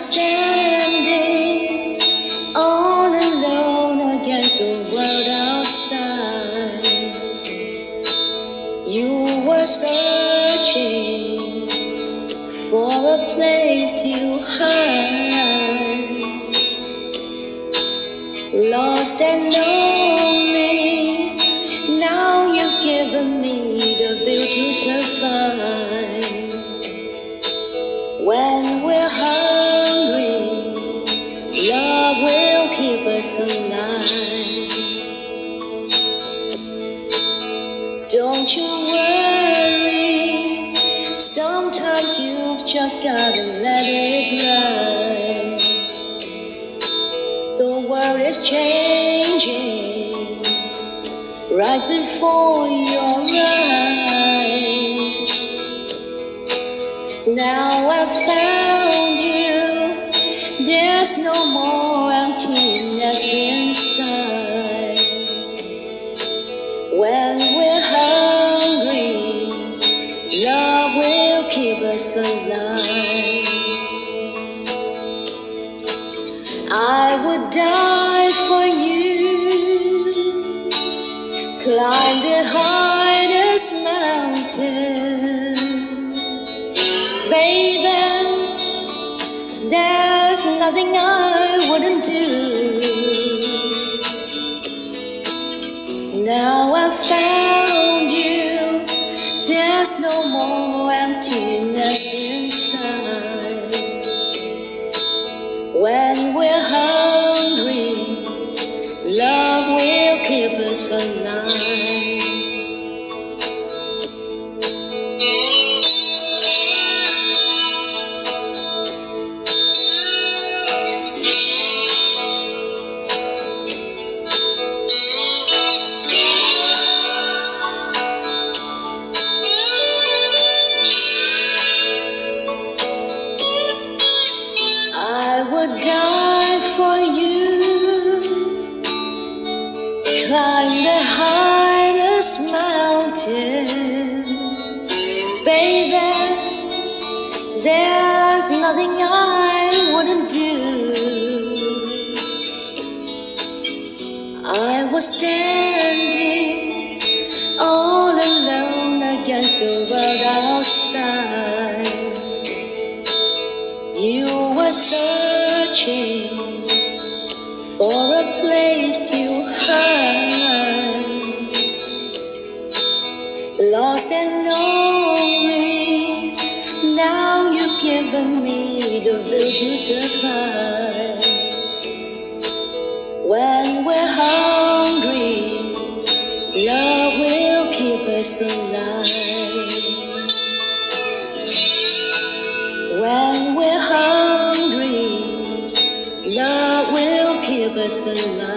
standing all alone against the world outside. You were searching for a place to hide, lost and lonely. Now you've given me the will to survive. When we're hungry, love will keep us alive. Don't you worry, sometimes you've just gotta let it ride. The world is changing right before your eyes. Now I've found you, there's no more emptiness inside. When we're hungry, love will keep us alive. I would die for you, climb the highest mountain. Baby, there's nothing I wouldn't do. Now I've found you, there's no more emptiness inside. When we're hungry, love will keep us alive. I would die for you, climb the highest mountain. Baby, there's nothing I wouldn't do. I was standing all alone against the world outside. You were searching for a place to hide, lost and lonely. Now you've given me the will to survive. When we're hungry, love will keep us alive. When we're hungry, love will keep us alive.